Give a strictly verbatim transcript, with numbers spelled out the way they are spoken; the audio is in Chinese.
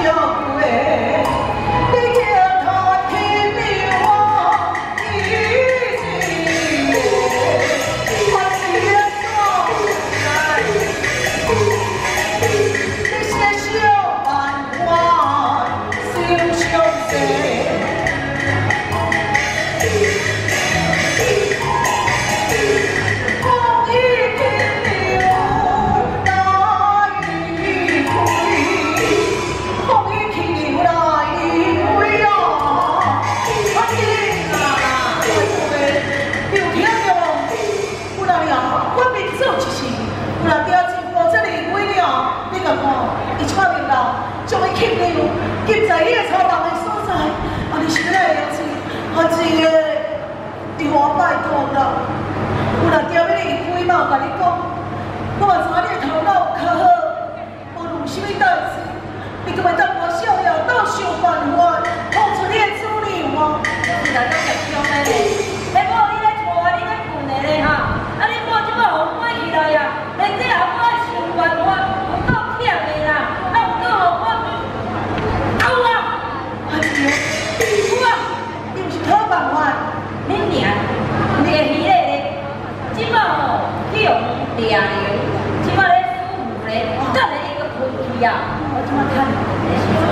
今在你个草房的所在，啊，你是来了解，啊，一个伫我拜托啦。有若条要你开嘛，甲你讲，我嘛知影你头脑较好，无论有啥物代志，你阁会当我逍遥到想办法，放出你的子女吗？ 是来到极凶的咧，迄某你咧拖啊，你咧困的咧哈，啊你某即摆互关起来啊，连这也我爱想办法，有够忝的啦，啊有够互我。 有啊，你毋是好办法，恁娘，你个鱼咧，即摆吼去用掠了，即摆咧舒服咧，等下伊个喷去啊，我即摆看。